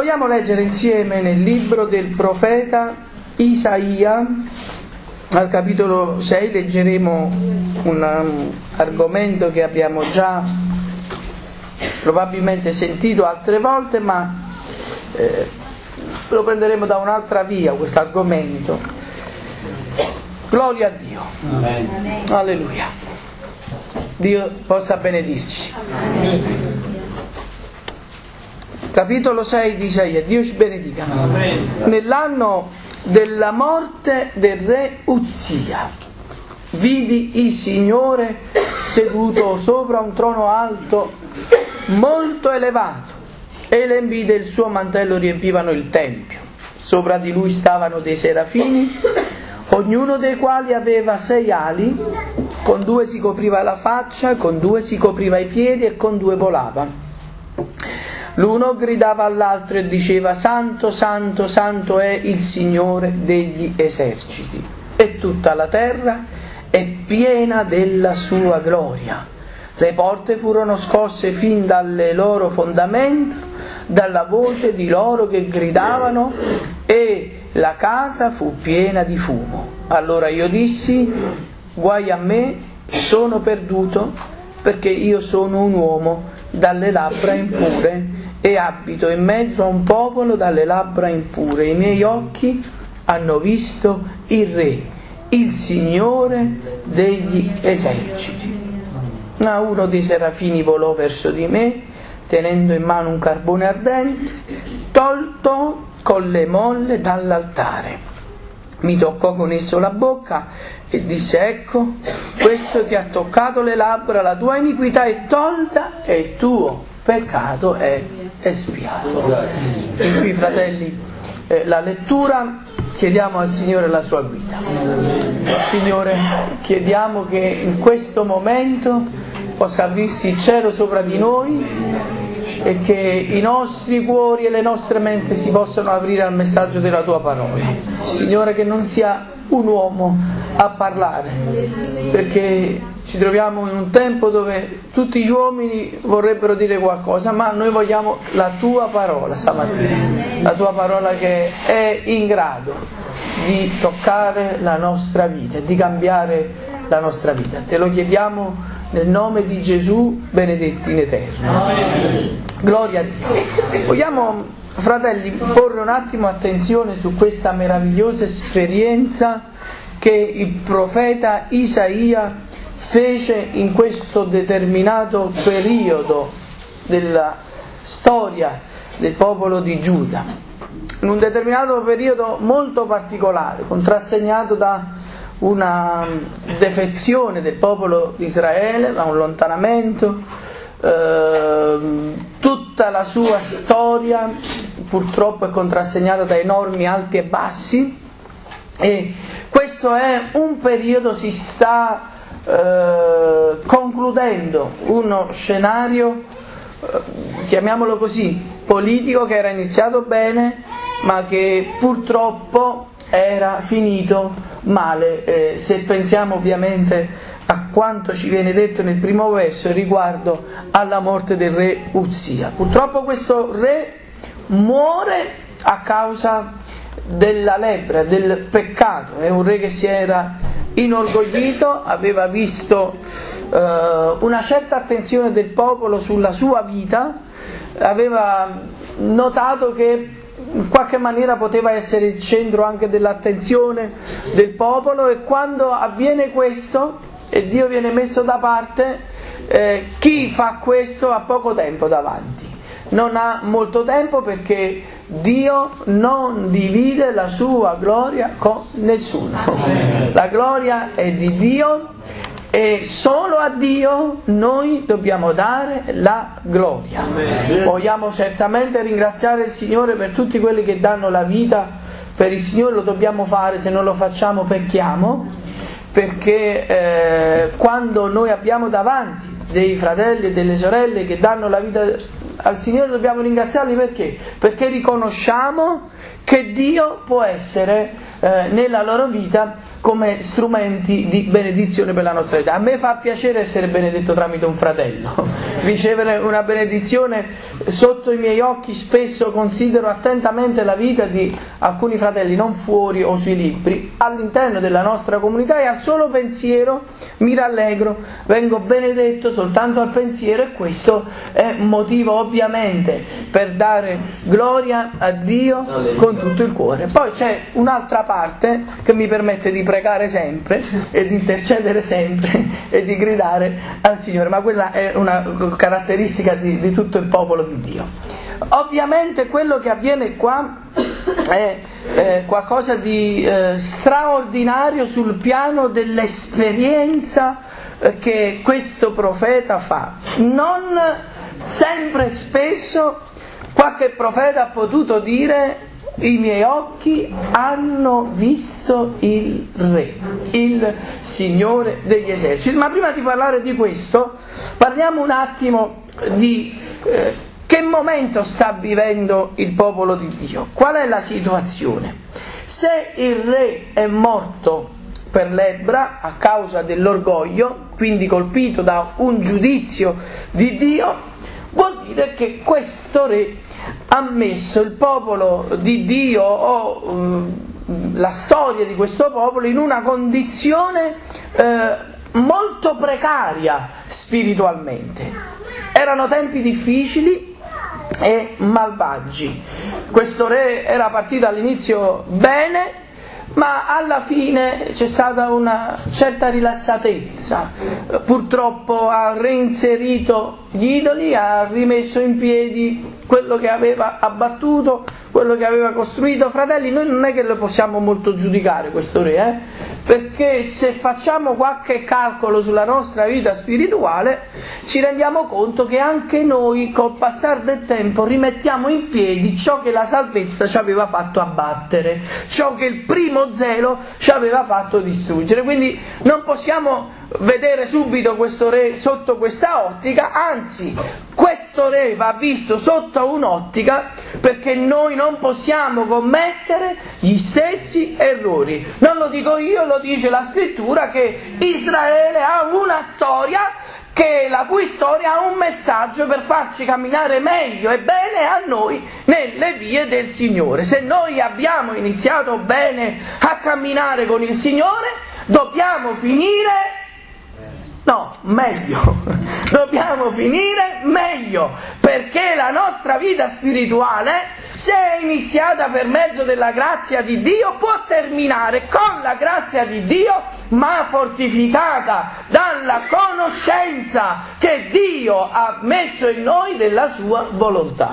Vogliamo leggere insieme nel libro del profeta Isaia, al capitolo 6, leggeremo un argomento che abbiamo già probabilmente sentito altre volte, ma lo prenderemo da un'altra via questo argomento. Gloria a Dio. Amen. Alleluia. Dio possa benedirci. Amen. Capitolo 6 di Isaia. Dio ci benedica. Amen. Nell'anno della morte del re Uzia vidi il Signore seduto sopra un trono alto molto elevato, e le lembi del suo mantello riempivano il tempio. Sopra di lui stavano dei serafini, ognuno dei quali aveva 6 ali, con 2 si copriva la faccia, con 2 si copriva i piedi e con 2 volava. L'uno gridava all'altro e diceva: Santo, Santo, Santo è il Signore degli eserciti, e tutta la terra è piena della sua gloria. Le porte furono scosse fin dalle loro fondamenta, dalla voce di loro che gridavano, e la casa fu piena di fumo. Allora io dissi: guai a me, sono perduto, perché io sono un uomo dalle labbra impure e abito in mezzo a un popolo dalle labbra impure. I miei occhi hanno visto il Re, il Signore degli eserciti. Ma uno dei serafini volò verso di me, tenendo in mano un carbone ardente, tolto con le molle dall'altare. Mi toccò con esso la bocca e disse: ecco, questo ti ha toccato le labbra, la tua iniquità è tolta e il tuo peccato è espiato. Fin qui, fratelli, la lettura. Chiediamo al Signore la sua guida. Signore, chiediamo che in questo momento possa aprirsi il cielo sopra di noi e che i nostri cuori e le nostre menti si possano aprire al messaggio della tua parola. Signore, che non sia un uomo a parlare, perché ci troviamo in un tempo dove tutti gli uomini vorrebbero dire qualcosa, ma noi vogliamo la tua parola stamattina, la tua parola che è in grado di toccare la nostra vita, di cambiare la nostra vita. Te lo chiediamo nel nome di Gesù, benedetti in eterno. Gloria a Dio. Vogliamo, fratelli, porre un attimo attenzione su questa meravigliosa esperienza che il profeta Isaia fece in questo determinato periodo della storia del popolo di Giuda, in un determinato periodo molto particolare, contrassegnato da una defezione del popolo di Israele, da un allontanamento. Tutta la sua storia purtroppo è contrassegnata da enormi alti e bassi, e questo è un periodo, si sta concludendo uno scenario, chiamiamolo così, politico, che era iniziato bene ma che purtroppo era finito male, se pensiamo ovviamente a quanto ci viene detto nel primo verso riguardo alla morte del re Uzia. Purtroppo questo re muore a causa della lebbra, del peccato. È un re che si era inorgoglito, aveva visto una certa attenzione del popolo sulla sua vita, aveva notato che in qualche maniera poteva essere il centro anche dell'attenzione del popolo, e quando avviene questo e Dio viene messo da parte, chi fa questo ha poco tempo davanti, non ha molto tempo, perché Dio non divide la sua gloria con nessuno. La gloria è di Dio e solo a Dio noi dobbiamo dare la gloria. Vogliamo certamente ringraziare il Signore per tutti quelli che danno la vita per il Signore, lo dobbiamo fare, se non lo facciamo pecchiamo, perché quando noi abbiamo davanti dei fratelli e delle sorelle che danno la vita al Signore dobbiamo ringraziarli. Perché? Perché riconosciamo che Dio può essere nella loro vita come strumenti di benedizione per la nostra vita. A me fa piacere essere benedetto tramite un fratello, ricevere una benedizione sotto i miei occhi. Spesso considero attentamente la vita di alcuni fratelli, non fuori o sui libri, all'interno della nostra comunità, e al solo pensiero mi rallegro, vengo benedetto soltanto al pensiero, e questo è motivo ovviamente per dare gloria a Dio con tutto il cuore. Poi c'è un'altra parte che mi permette di pregare sempre e di intercedere sempre e di gridare al Signore, ma quella è una caratteristica di tutto il popolo di Dio. Ovviamente quello che avviene qua è qualcosa di straordinario sul piano dell'esperienza che questo profeta fa. Non sempre, spesso qualche profeta ha potuto dire: i miei occhi hanno visto il Re, il Signore degli eserciti. Ma prima di parlare di questo, parliamo un attimo di che momento sta vivendo il popolo di Dio. Qual è la situazione? Se il Re è morto per lebbra a causa dell'orgoglio, quindi colpito da un giudizio di Dio, vuol dire che questo Re ha messo il popolo di Dio o la storia di questo popolo in una condizione molto precaria spiritualmente. Erano tempi difficili e malvagi. Questo re era partito all'inizio bene, ma alla fine c'è stata una certa rilassatezza. Purtroppo ha reinserito gli idoli, ha rimesso in piedi quello che aveva abbattuto, quello che aveva costruito. Fratelli, noi non è che lo possiamo molto giudicare questo re, perché se facciamo qualche calcolo sulla nostra vita spirituale ci rendiamo conto che anche noi col passare del tempo rimettiamo in piedi ciò che la salvezza ci aveva fatto abbattere, ciò che il primo zelo ci aveva fatto distruggere. Quindi non possiamo vedere subito questo re sotto questa ottica, anzi questo re va visto sotto un'ottica, perché noi non possiamo commettere gli stessi errori. Non lo dico io, lo dice la scrittura, che Israele ha una storia, che la cui storia ha un messaggio per farci camminare meglio e bene a noi nelle vie del Signore. Se noi abbiamo iniziato bene a camminare con il Signore, dobbiamo finire meglio. Dobbiamo finire meglio, perché la nostra vita spirituale, se è iniziata per mezzo della grazia di Dio, può terminare con la grazia di Dio, ma fortificata dalla conoscenza che Dio ha messo in noi della sua volontà.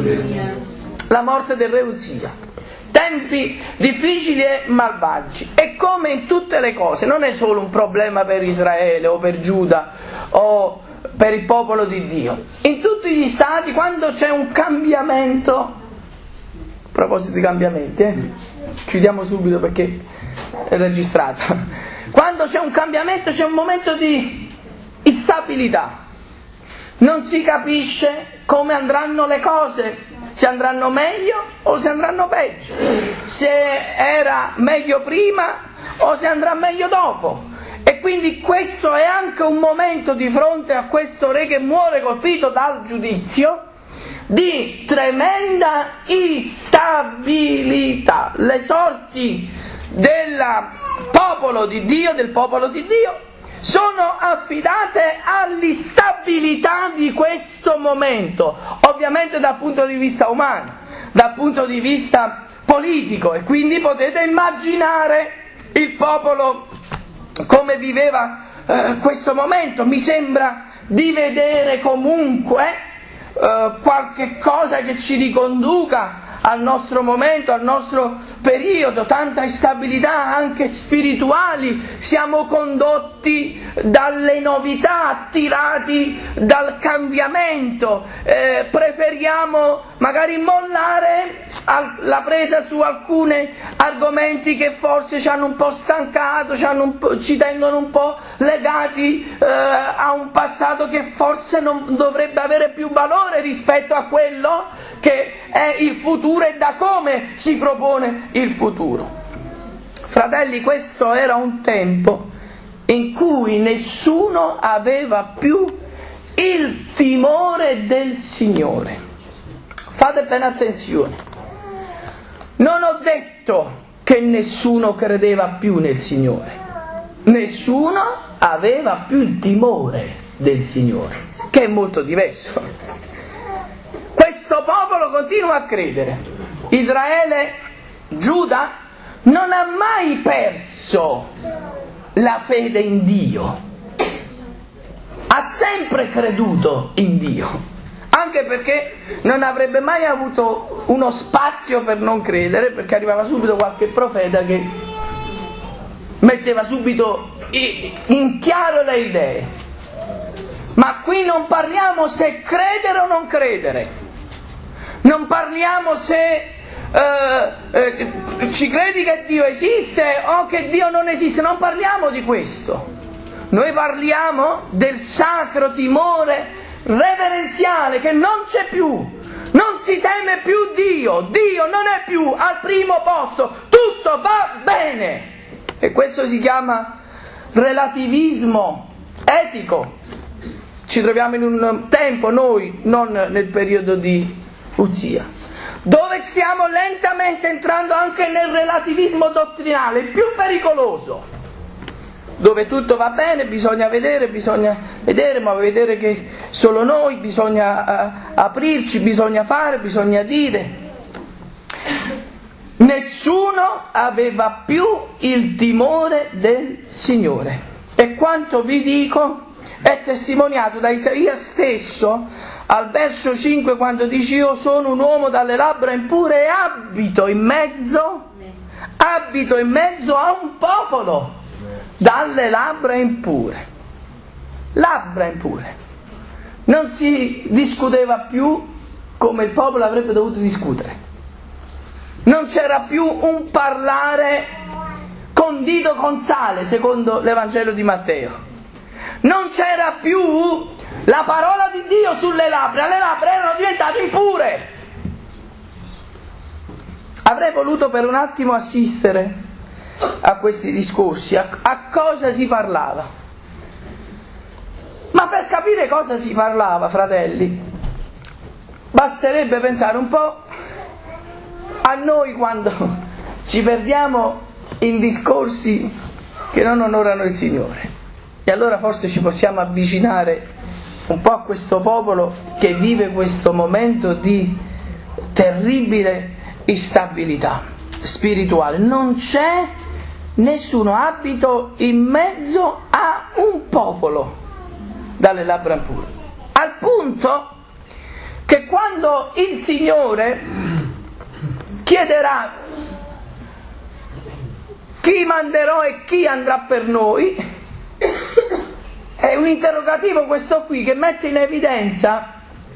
La morte del re Uzia. Tempi difficili e malvagi, e come in tutte le cose non è solo un problema per Israele o per Giuda o per il popolo di Dio. In tutti gli stati, quando c'è un cambiamento, a proposito di cambiamenti, chiudiamo subito perché è registrata, quando c'è un cambiamento c'è un momento di instabilità, non si capisce come andranno le cose, se andranno meglio o se andranno peggio, se era meglio prima o se andrà meglio dopo. E quindi questo è anche un momento, di fronte a questo re che muore colpito dal giudizio, di tremenda instabilità. Le sorti del popolo di Dio sono affidate all'instabilità di questo momento, ovviamente dal punto di vista umano, dal punto di vista politico, e quindi potete immaginare il popolo come viveva questo momento. Mi sembra di vedere comunque qualche cosa che ci riconduca al nostro momento, al nostro periodo. Tanta instabilità anche spirituali, siamo condotti dalle novità, attirati dal cambiamento, preferiamo magari mollare la presa su alcuni argomenti che forse ci hanno un po' stancato, ci tengono un po' legati a un passato che forse non dovrebbe avere più valore rispetto a quello che è il futuro e da come si propone il futuro. Fratelli, questo era un tempo in cui nessuno aveva più il timore del Signore. Fate bene attenzione. Non ho detto che nessuno credeva più nel Signore. Nessuno aveva più il timore del Signore, che è molto diverso. Questo popolo continua a credere. Israele, Giuda, non ha mai perso la fede in Dio. Ha sempre creduto in Dio, anche perché non avrebbe mai avuto uno spazio per non credere, perché arrivava subito qualche profeta che metteva subito in chiaro le idee. Ma qui non parliamo se credere o non credere, non parliamo se ci credi che Dio esiste o che Dio non esiste, non parliamo di questo. Noi parliamo del sacro timore reverenziale che non c'è più, non si teme più Dio, Dio non è più al primo posto, tutto va bene. E questo si chiama relativismo etico. Ci troviamo in un tempo, noi, non nel periodo di Uzia, dove stiamo lentamente entrando anche nel relativismo dottrinale, il più pericoloso, dove tutto va bene, bisogna vedere, ma vedere che solo noi, bisogna aprirci, bisogna fare, bisogna dire. Nessuno aveva più il timore del Signore. E quanto vi dico è testimoniato da Isaia stesso, al verso 5, quando dice: io sono un uomo dalle labbra impure e abito in mezzo a un popolo dalle labbra impure. Labbra impure. Non si discuteva più come il popolo avrebbe dovuto discutere. Non c'era più un parlare condito con sale, secondo l'Evangelo di Matteo. Non c'era più la parola di Dio sulle labbra, le labbra erano diventate impure. Avrei voluto per un attimo assistere a questi discorsi, a cosa si parlava. Ma per capire cosa si parlava, fratelli, basterebbe pensare un po' a noi quando ci perdiamo in discorsi che non onorano il Signore. E allora forse ci possiamo avvicinare un po' a questo popolo che vive questo momento di terribile instabilità spirituale. Non c'è nessuno, abito in mezzo a un popolo dalle labbra impure, al punto che quando il Signore chiederà chi manderò e chi andrà per noi, è un interrogativo questo qui che mette in evidenza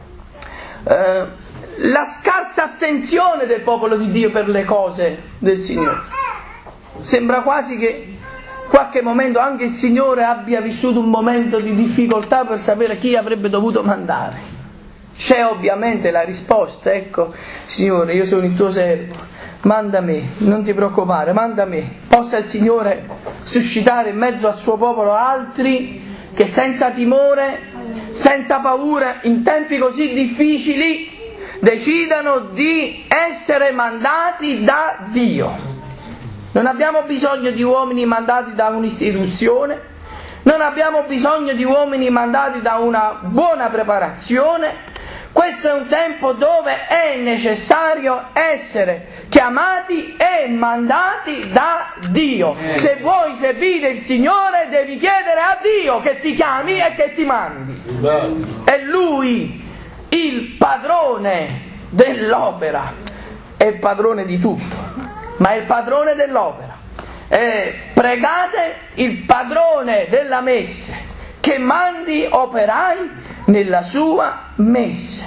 la scarsa attenzione del popolo di Dio per le cose del Signore. Sembra quasi che qualche momento anche il Signore abbia vissuto un momento di difficoltà per sapere chi avrebbe dovuto mandare. C'è ovviamente la risposta: ecco, Signore, io sono il tuo servo, manda me, non ti preoccupare, manda me. Possa il Signore suscitare in mezzo al suo popolo altri che senza timore, senza paura, in tempi così difficili, decidano di essere mandati da Dio. Non abbiamo bisogno di uomini mandati da un'istituzione, non abbiamo bisogno di uomini mandati da una buona preparazione. Questo è un tempo dove è necessario essere chiamati e mandati da Dio. Se vuoi servire il Signore devi chiedere a Dio che ti chiami e che ti mandi. È Lui il padrone dell'opera, è il padrone di tutto, ma è il padrone dell'opera. Pregate il padrone della messe che mandi operai nella sua messe.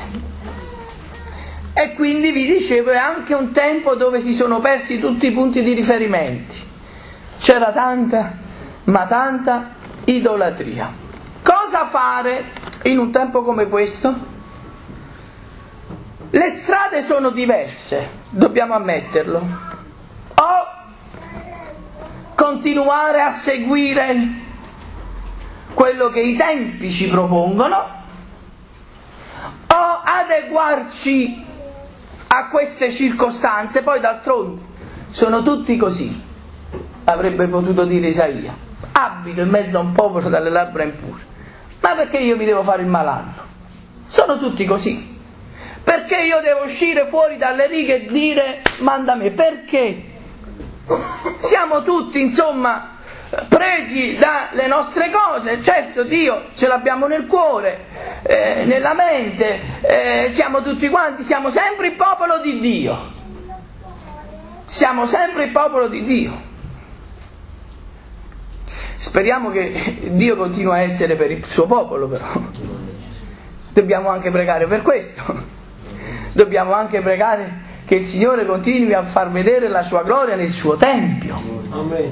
E quindi vi dicevo, è anche un tempo dove si sono persi tutti i punti di riferimenti. C'era tanta, ma tanta idolatria. Cosa fare in un tempo come questo? Le strade sono diverse, dobbiamo ammetterlo. O continuare a seguire quello che i tempi ci propongono o adeguarci a queste circostanze. Poi d'altronde sono tutti così, avrebbe potuto dire Isaia: abito in mezzo a un popolo dalle labbra impure, ma perché io mi devo fare il malanno? Sono tutti così. Perché io devo uscire fuori dalle righe e dire manda me? Perché? Siamo tutti, insomma, presi dalle nostre cose. Certo, Dio ce l'abbiamo nel cuore, nella mente, siamo tutti quanti, siamo sempre il popolo di Dio. Siamo sempre il popolo di Dio. Speriamo che Dio continui a essere per il suo popolo, però. Dobbiamo anche pregare per questo. Dobbiamo anche pregare che il Signore continui a far vedere la sua gloria nel suo Tempio. Amen.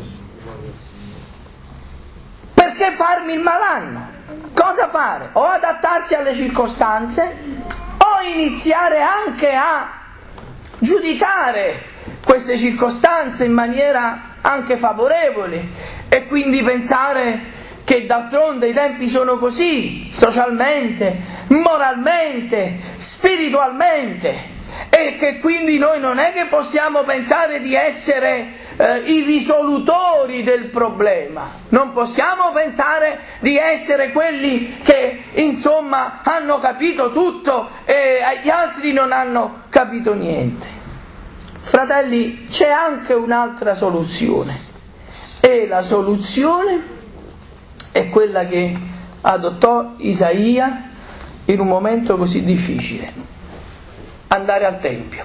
Perché farmi il malanno? Cosa fare? O adattarsi alle circostanze, o iniziare anche a giudicare queste circostanze in maniera anche favorevole e quindi pensare che d'altronde i tempi sono così, socialmente, moralmente, spiritualmente, e che quindi noi non è che possiamo pensare di essere i risolutori del problema, non possiamo pensare di essere quelli che insomma hanno capito tutto e gli altri non hanno capito niente. Fratelli, c'è anche un'altra soluzione, e la soluzione è quella che adottò Isaia in un momento così difficile: andare al Tempio.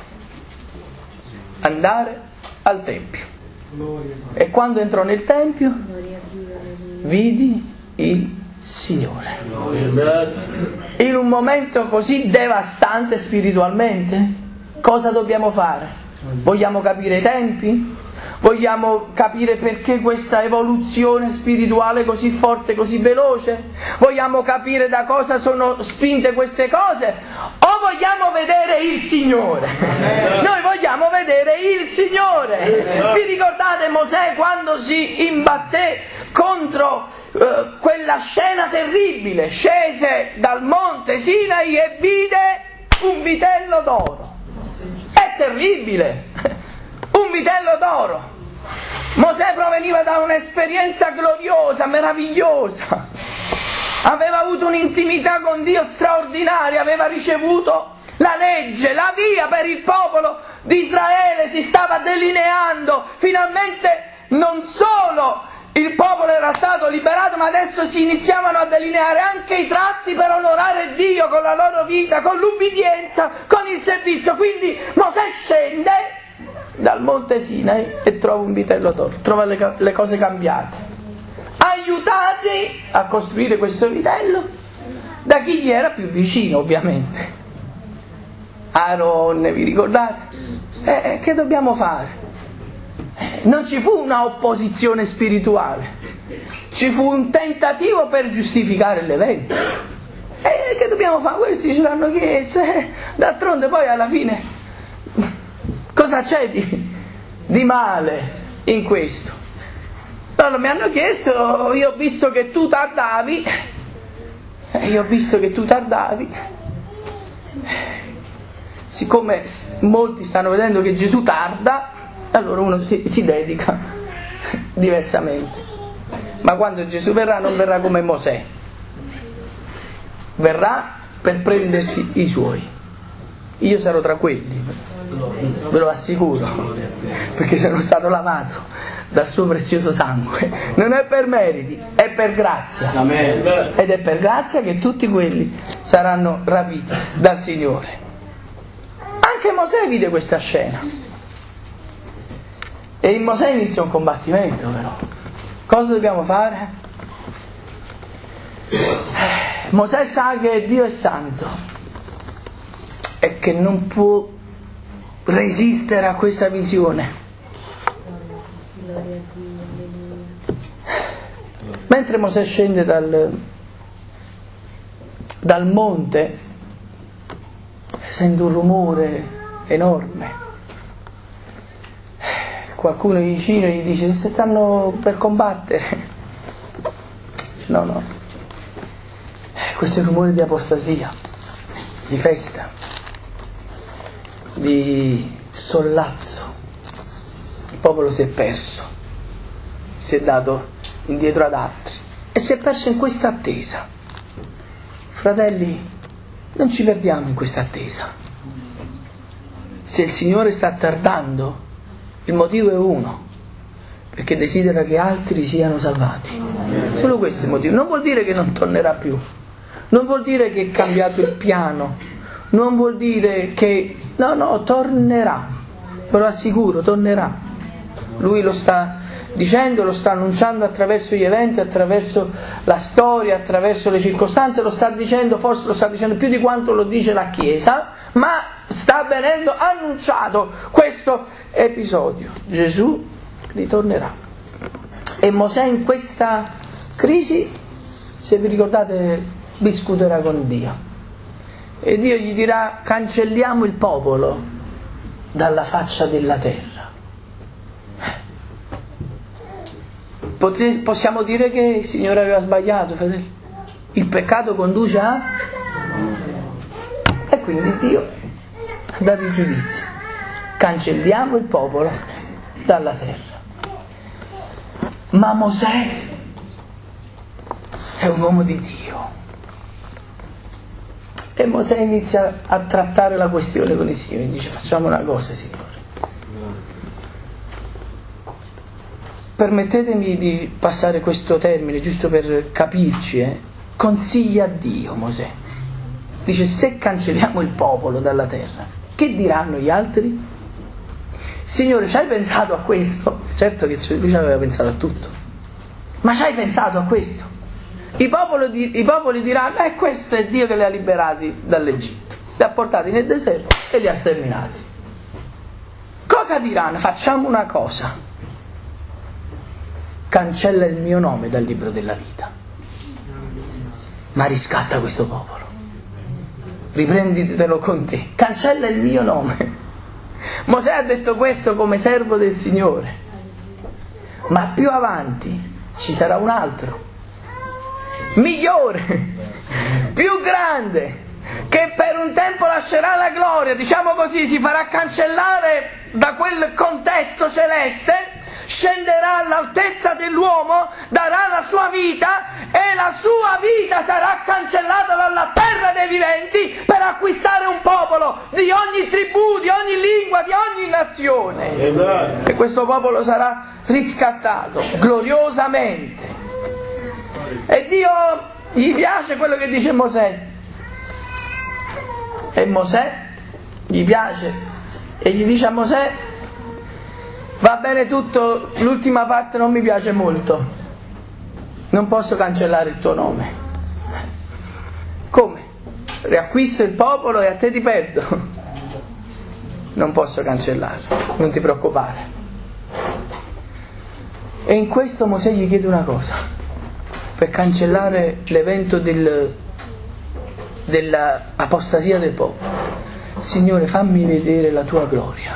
Andare al Tempio. E quando entrò nel Tempio vidi il Signore. In un momento così devastante spiritualmente, cosa dobbiamo fare? Vogliamo capire i tempi? Vogliamo capire perché questa evoluzione spirituale così forte, così veloce? Vogliamo capire da cosa sono spinte queste cose? O vogliamo vedere il Signore? Noi vogliamo vedere il Signore. Vi ricordate Mosè quando si imbatté contro quella scena terribile? Scese dal monte Sinai e vide un vitello d'oro. È terribile! Un vitello d'oro. Mosè proveniva da un'esperienza gloriosa, meravigliosa. Aveva avuto un'intimità con Dio straordinaria, aveva ricevuto la legge, la via per il popolo di Israele si stava delineando. Finalmente non solo il popolo era stato liberato, ma adesso si iniziavano a delineare anche i tratti per onorare Dio con la loro vita, con l'ubbidienza, con il servizio. Quindi Mosè scende dal monte Sinai e trova un vitello d'oro, trova le cose cambiate, aiutati a costruire questo vitello da chi gli era più vicino, ovviamente. Aaron, vi ricordate? Che dobbiamo fare? Non ci fu una opposizione spirituale, ci fu un tentativo per giustificare l'evento. Che dobbiamo fare? Questi ce l'hanno chiesto, d'altronde poi alla fine cosa c'è di male in questo? Loro mi hanno chiesto, io ho visto che tu tardavi, siccome molti stanno vedendo che Gesù tarda, allora uno si dedica diversamente. Ma quando Gesù verrà non verrà come Mosè, verrà per prendersi i suoi. Io sarò tra quelli, ve lo assicuro, perché sono stato lavato dal suo prezioso sangue. Non è per meriti, è per grazia. Amen. Ed è per grazia che tutti quelli saranno rapiti dal Signore. Anche Mosè vide questa scena e in Mosè inizia un combattimento, però. Cosa dobbiamo fare? Mosè sa che Dio è santo e che non può resistere a questa visione. Mentre Mosè scende dal monte, sente un rumore enorme. qualcuno vicino gli dice: se stanno per combattere. No. Questo è il rumore di apostasia, di festa, di sollazzo. Il popolo si è perso, si è dato indietro ad altri e si è perso in questa attesa. Fratelli, non ci perdiamo in questa attesa. Se il Signore sta tardando, il motivo è uno: perché desidera che altri siano salvati. Solo questo è il motivo. Non vuol dire che non tornerà più, non vuol dire che è cambiato il piano, non vuol dire che no, tornerà, ve lo assicuro, tornerà. Lui lo sta dicendo, lo sta annunciando attraverso gli eventi, attraverso la storia, attraverso le circostanze, lo sta dicendo, forse lo sta dicendo più di quanto lo dice la Chiesa, ma sta venendo annunciato questo episodio. Gesù ritornerà. E Mosè in questa crisi, se vi ricordate, discuterà con Dio. E Dio gli dirà: cancelliamo il popolo dalla faccia della terra. Possiamo dire che il Signore aveva sbagliato, fratelli? Il peccato conduce a... E quindi Dio ha dato il giudizio. Cancelliamo il popolo dalla terra. Ma Mosè è un uomo di Dio. E Mosè inizia a trattare la questione con il Signore. Dice: facciamo una cosa, Signore. Permettetemi di passare questo termine, giusto per capirci, Consiglia a Dio, Mosè. Dice: se cancelliamo il popolo dalla terra, che diranno gli altri? Signore, ci hai pensato a questo? Certo che lui aveva pensato a tutto. Ma ci hai pensato a questo? I popoli diranno: questo è Dio che li ha liberati dall'Egitto, li ha portati nel deserto e li ha sterminati. Cosa diranno? Facciamo una cosa: cancella il mio nome dal libro della vita, ma riscatta questo popolo, riprenditelo con te, cancella il mio nome. Mosè ha detto questo come servo del Signore, ma più avanti ci sarà un altro migliore, più grande, che per un tempo lascerà la gloria, diciamo così, si farà cancellare da quel contesto celeste, scenderà all'altezza dell'uomo, darà la sua vita e la sua vita sarà cancellata dalla terra dei viventi per acquistare un popolo di ogni tribù, di ogni lingua, di ogni nazione. E questo popolo sarà riscattato gloriosamente. E Dio gli piace quello che dice Mosè. E Mosè gli piace e gli dice a Mosè: va bene tutto, l'ultima parte non mi piace molto, non posso cancellare il tuo nome. Come? Riacquisto il popolo e a te ti perdo? Non posso cancellarlo, non ti preoccupare. E in questo Mosè gli chiede una cosa: per cancellare l'evento dell'apostasia del popolo: Signore, fammi vedere la tua gloria.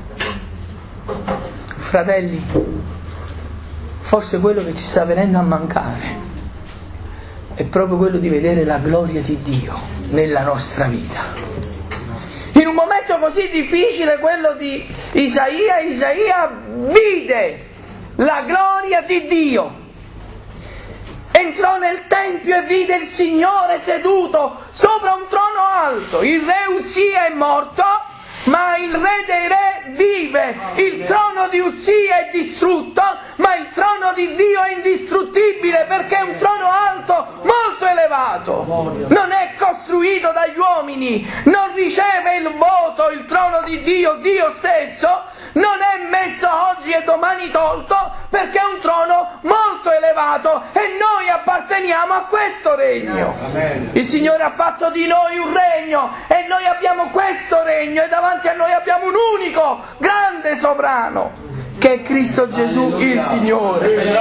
Fratelli, forse quello che ci sta venendo a mancare è proprio quello di vedere la gloria di Dio nella nostra vita. In un momento così difficile, quello di Isaia vide la gloria di Dio. Entrò nel Tempio e vide il Signore seduto sopra un trono alto. Il re Uzia è morto, ma il re dei re vive. Il trono di Uzia è distrutto, ma il trono di Dio è indistruttibile, perché è un trono alto, molto elevato. Non è costruito dagli uomini, non riceve il voto, il trono di Dio, Dio stesso non è messo oggi e domani tolto, perché è un trono molto elevato e noi apparteniamo a questo regno. Il Signore ha fatto di noi un regno e noi abbiamo questo regno, e davanti a noi abbiamo un unico grande sovrano, che è Cristo Gesù, il Signore.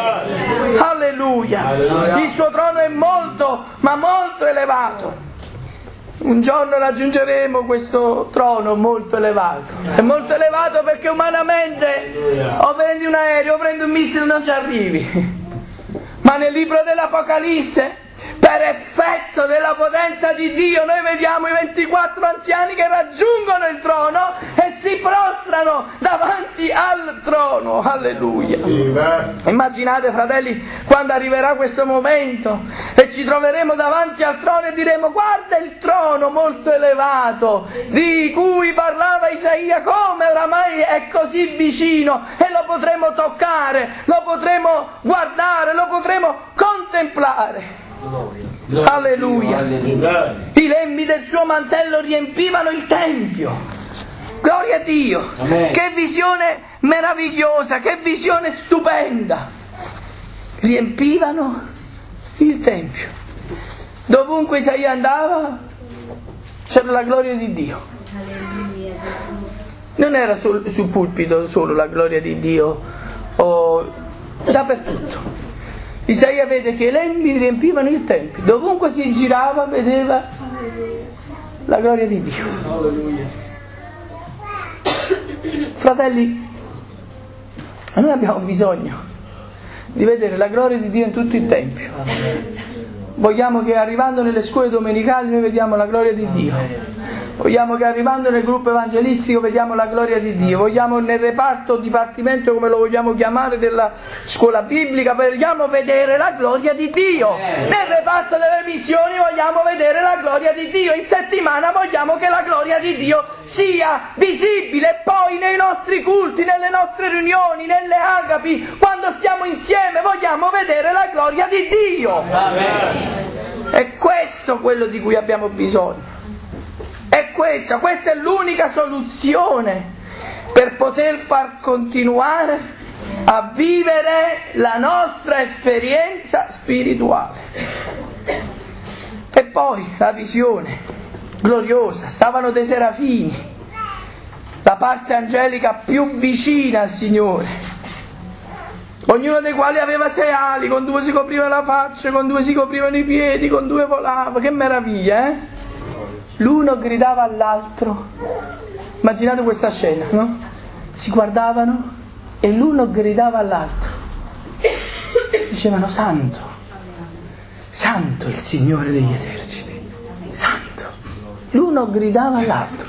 Alleluia. Il suo trono è molto, ma molto elevato. Un giorno raggiungeremo questo trono molto elevato. È molto elevato perché umanamente o prendi un aereo o prendi un missile non ci arrivi. Ma nel libro dell'Apocalisse, per effetto della potenza di Dio, noi vediamo i 24 anziani che raggiungono il trono e si prostrano davanti al trono. Alleluia. Immaginate, fratelli, quando arriverà questo momento e ci troveremo davanti al trono e diremo: guarda il trono molto elevato di cui parlava Isaia, come oramai è così vicino, e lo potremo toccare, lo potremo guardare, lo potremo contemplare. Alleluia. I lembi del suo mantello riempivano il tempio. Gloria a Dio. Amen. Che visione meravigliosa, che visione stupenda. Riempivano il tempio. Dovunque Isaia andava c'era la gloria di Dio. Non era sul pulpito solo la gloria di Dio, o dappertutto. Isaia vede che i lembi riempivano il tempio, dovunque si girava vedeva la gloria di Dio. Fratelli, noi abbiamo bisogno di vedere la gloria di Dio in tutto il tempio. Vogliamo che arrivando nelle scuole domenicali noi vediamo la gloria di Dio. Vogliamo che arrivando nel gruppo evangelistico vediamo la gloria di Dio. Vogliamo nel reparto, dipartimento, come lo vogliamo chiamare, della scuola biblica, vogliamo vedere la gloria di Dio. Nel reparto delle missioni vogliamo vedere la gloria di Dio. In settimana vogliamo che la gloria di Dio sia visibile. Poi nei nostri culti, nelle nostre riunioni, nelle agapi, quando stiamo insieme vogliamo vedere la gloria di Dio. È questo quello di cui abbiamo bisogno. È questa è l'unica soluzione per poter far continuare a vivere la nostra esperienza spirituale. E poi la visione gloriosa, stavano dei serafini, la parte angelica più vicina al Signore, ognuno dei quali aveva 6 ali, con 2 si copriva la faccia, con 2 si coprivano i piedi, con 2 volava. Che meraviglia, eh? L'uno gridava all'altro. Immaginate questa scena, no? Si guardavano e l'uno gridava all'altro. Dicevano: santo, santo il Signore degli eserciti, santo. L'uno gridava all'altro.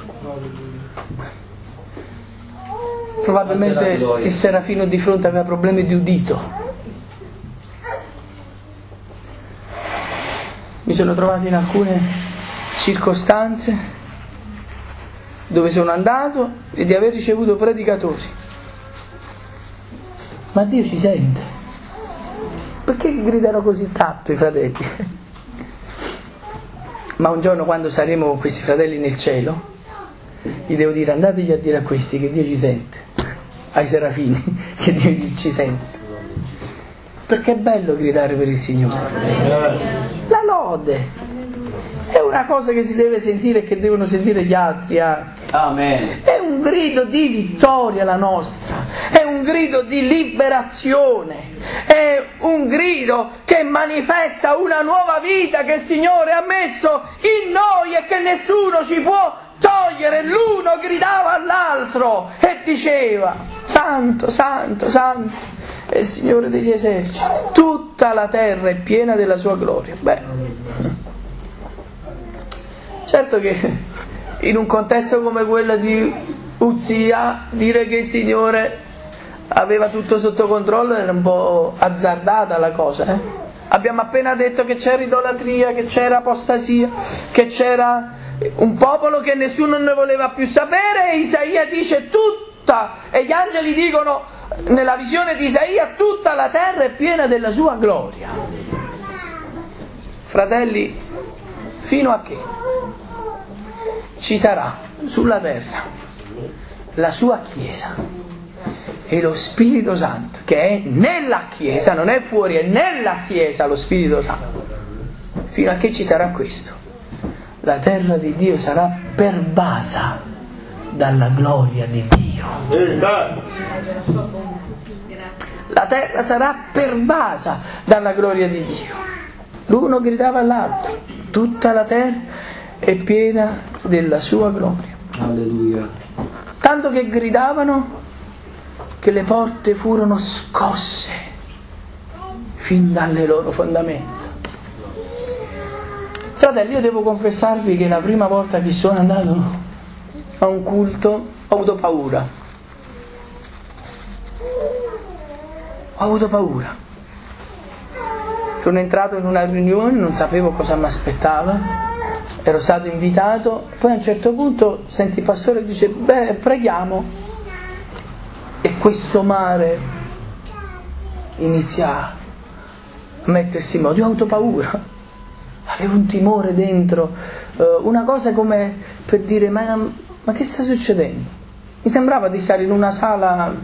Probabilmente il serafino di fronte aveva problemi di udito. Mi sono trovato in alcune circostanze dove sono andato e di aver ricevuto predicatori. Ma Dio ci sente. Perché gridano così tanto i fratelli? Ma un giorno, quando saremo con questi fratelli nel cielo, gli devo dire: andategli a dire a questi che Dio ci sente, ai serafini, che Dio ci sente. Perché è bello gridare per il Signore. La lode è una cosa che si deve sentire e che devono sentire gli altri anche. Amen. È un grido di vittoria la nostra, è un grido di liberazione, è un grido che manifesta una nuova vita che il Signore ha messo in noi e che nessuno ci può togliere. L'uno gridava all'altro e diceva: santo, santo, santo è il Signore degli eserciti, tutta la terra è piena della sua gloria. Certo che in un contesto come quello di Uzia, dire che il Signore aveva tutto sotto controllo era un po' azzardata la cosa. Abbiamo appena detto che c'era idolatria, che c'era apostasia, che c'era un popolo che nessuno ne voleva più sapere, e Isaia dice tutta, e gli angeli dicono nella visione di Isaia: tutta la terra è piena della sua gloria. Fratelli, fino a che ci sarà sulla terra la sua Chiesa e lo Spirito Santo, che è nella Chiesa, non è fuori, è nella Chiesa lo Spirito Santo, fino a che ci sarà questo, la terra di Dio sarà pervasa dalla gloria di Dio. La terra sarà pervasa dalla gloria di Dio. L'uno gridava all'altro: tutta la terra e piena della sua gloria. Alleluia. Tanto che gridavano che le porte furono scosse fin dalle loro fondamenta. Fratelli, io devo confessarvi che la prima volta che sono andato a un culto ho avuto paura. Ho avuto paura. Sono entrato in una riunione, non sapevo cosa mi aspettava, ero stato invitato, poi a un certo punto senti il pastore e dice: beh, preghiamo. E questo mare inizia a mettersi in moto. Io ho avuto paura. Avevo un timore dentro, una cosa come per dire: ma che sta succedendo? Mi sembrava di stare in una sala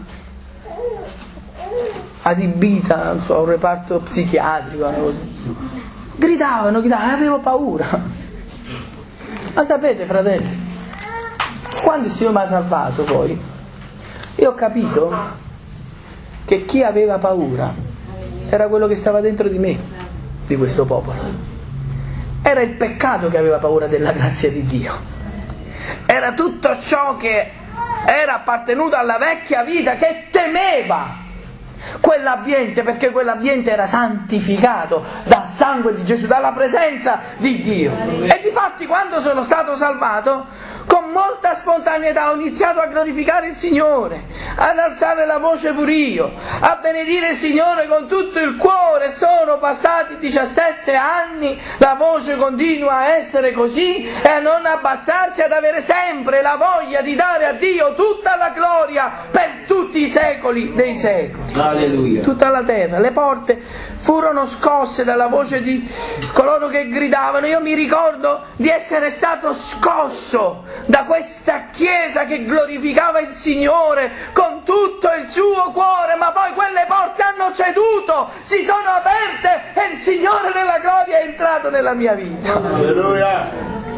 adibita, non so, a un reparto psichiatrico, così. Gridavano, avevo paura. Ma sapete, fratelli, quando il Signore mi ha salvato poi, io ho capito che chi aveva paura era quello che stava dentro di me, di questo popolo. Era il peccato che aveva paura della grazia di Dio. Era tutto ciò che era appartenuto alla vecchia vita che temeva quell'ambiente, perché quell'ambiente era santificato dal sangue di Gesù, dalla presenza di Dio. E difatti quando sono stato salvato, con molta spontaneità ho iniziato a glorificare il Signore, ad alzare la voce pure io, a benedire il Signore con tutto il cuore. Sono passati 17 anni, la voce continua a essere così e a non abbassarsi, ad avere sempre la voglia di dare a Dio tutta la gloria per tutti i secoli dei secoli. Alleluia. Tutta la terra, le porte furono scosse dalla voce di coloro che gridavano. Io mi ricordo di essere stato scosso da questa chiesa che glorificava il Signore con tutto il suo cuore, ma poi quelle porte hanno ceduto, si sono aperte e il Signore della gloria è entrato nella mia vita. Alleluia.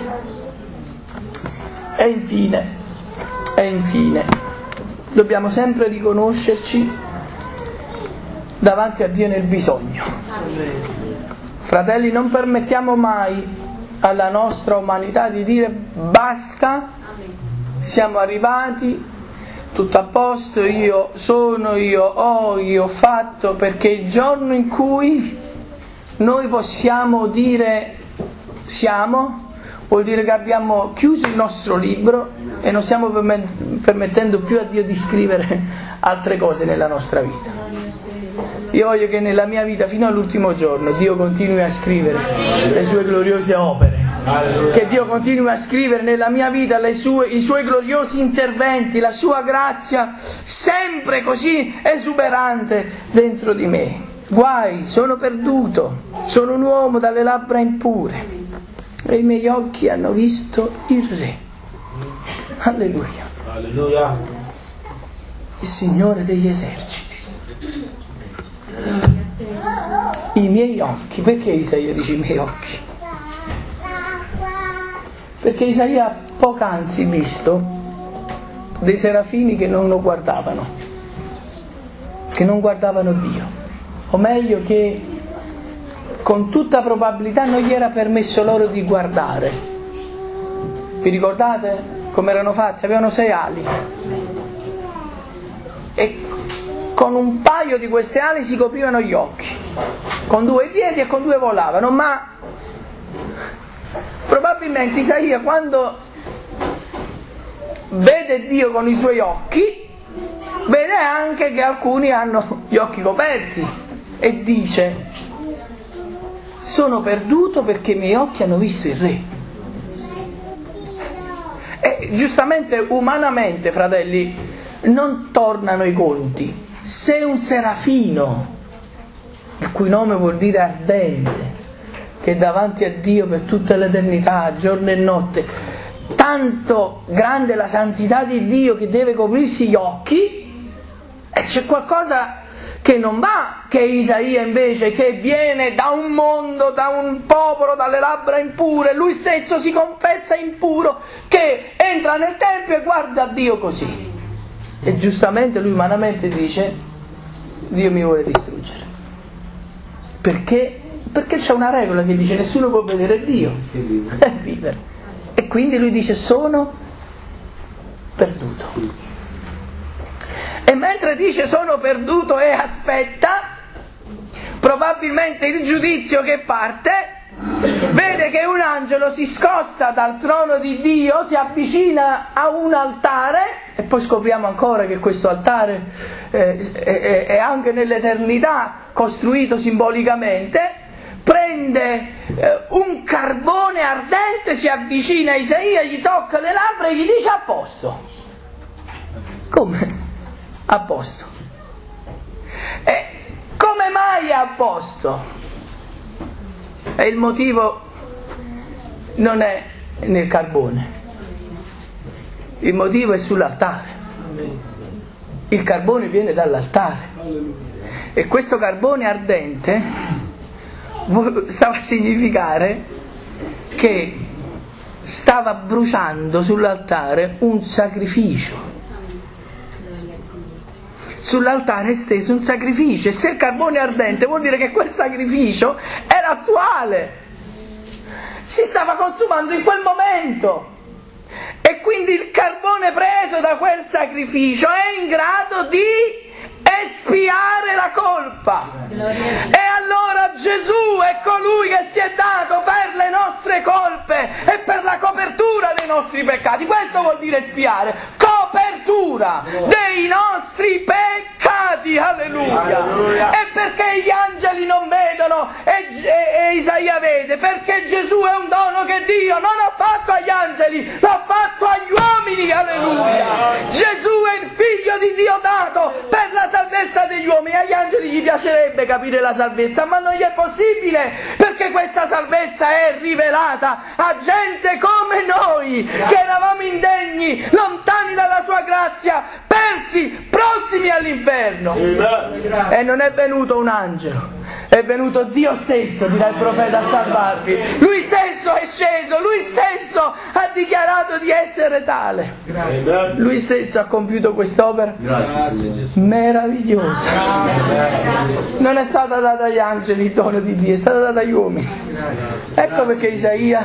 E infine dobbiamo sempre riconoscerci davanti a Dio nel bisogno. Fratelli, non permettiamo mai alla nostra umanità di dire: basta, siamo arrivati, tutto a posto, io ho fatto, perché il giorno in cui noi possiamo dire siamo, vuol dire che abbiamo chiuso il nostro libro e non stiamo permettendo più a Dio di scrivere altre cose nella nostra vita. Io voglio che nella mia vita fino all'ultimo giorno Dio continui a scrivere le sue gloriose opere, che Dio continui a scrivere nella mia vita i suoi gloriosi interventi, la sua grazia sempre così esuberante dentro di me. Guai, sono perduto, sono un uomo dalle labbra impure e i miei occhi hanno visto il Re. Alleluia. Alleluia. Il Signore degli eserciti. I miei occhi. Perché Isaia dice i miei occhi? Perché Isaia ha poc'anzi visto dei serafini che non lo guardavano, che non guardavano Dio, o meglio che con tutta probabilità non gli era permesso loro di guardare. Vi ricordate come erano fatti? Avevano 6 ali e con un paio di queste ali si coprivano gli occhi, con 2 i piedi e con 2 volavano. Ma probabilmente Isaia, quando vede Dio con i suoi occhi, vede anche che alcuni hanno gli occhi coperti e dice: sono perduto perché i miei occhi hanno visto il Re. E giustamente, umanamente, fratelli, non tornano i conti. Se un serafino, il cui nome vuol dire ardente, che è davanti a Dio per tutta l'eternità, giorno e notte, tanto grande la santità di Dio che deve coprirsi gli occhi, e c'è qualcosa che non va, che Isaia invece, che viene da un mondo, da un popolo, dalle labbra impure, lui stesso si confessa impuro, che entra nel Tempio e guarda Dio così. E giustamente lui umanamente dice: Dio mi vuole distruggere. Perché? Perché c'è una regola che dice: nessuno può vedere Dio e vivere. quindi lui dice sono perduto. E mentre dice sono perduto e aspetta probabilmente il giudizio che parte, vede che un angelo si scosta dal trono di Dio, si avvicina a un altare, e poi scopriamo ancora che questo altare è anche nell'eternità costruito simbolicamente, prende un carbone ardente, si avvicina a Isaia, gli tocca le labbra e gli dice a posto. Come? A posto. E come mai è a posto? E il motivo non è nel carbone, il motivo è sull'altare. Il carbone viene dall'altare e questo carbone ardente stava a significare che stava bruciando sull'altare un sacrificio. Sull'altare è steso un sacrificio, e se il carbone è ardente vuol dire che quel sacrificio era attuale, si stava consumando in quel momento, e quindi il carbone preso da quel sacrificio è in grado di espiare la colpa. E allora Gesù è colui che si è dato per le nostre colpe e per la copertura dei nostri peccati. Questo vuol dire espiare, copertura dei nostri peccati. Alleluia. E perché gli angeli non vedono e Isaia vede? Perché Gesù è un dono che Dio non ha fatto agli angeli, l'ha fatto agli uomini. Alleluia. Gesù è il figlio di Dio dato per la salvezza degli uomini. Agli angeli gli piacerebbe capire la salvezza, ma non gli è possibile, perché questa salvezza è rivelata a gente come noi, che eravamo indegni, lontani dalla sua grazia, persi, prossimi all'inferno. E non è venuto un angelo, è venuto Dio stesso, dirà il profeta, a salvarvi. Lui stesso è sceso, lui stesso ha dichiarato di essere tale. Lui stesso ha compiuto quest'opera meravigliosa. Non è stata data agli angeli il dono di Dio, è stata data agli uomini. Ecco perché Isaia,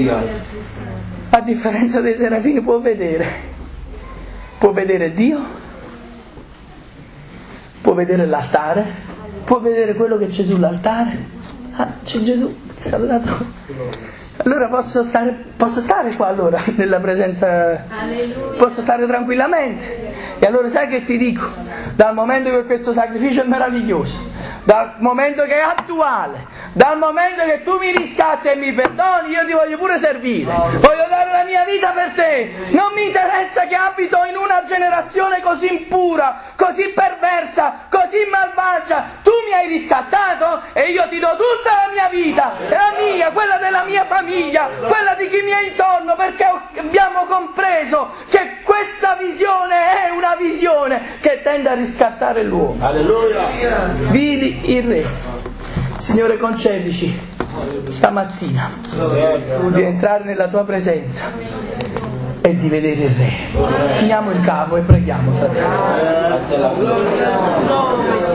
a differenza dei serafini, può vedere Dio, può vedere l'altare, può vedere quello che c'è sull'altare. C'è Gesù, è stato dato. Allora posso stare qua allora nella presenza. Alleluia. Posso stare tranquillamente. E allora sai che ti dico? Dal momento che questo sacrificio è meraviglioso, dal momento che è attuale, dal momento che tu mi riscatti e mi perdoni, io ti voglio pure servire, voglio dare la mia vita per te. Non mi interessa che abito in una generazione così impura, così perversa, così malvagia. Tu mi hai riscattato e io ti do tutta la mia vita, la mia, quella della mia famiglia, quella di chi mi è intorno, perché abbiamo compreso che questa visione è una visione che tende a riscattare l'uomo. Alleluia. Vidi il Re. Signore, concedici stamattina di entrare nella tua presenza e di vedere il Re. Chiniamo il capo e preghiamo, fratello.